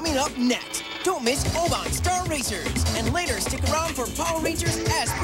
coming up next. Don't miss Oban Star Racers, and later stick around for Power Rangers S.P.D.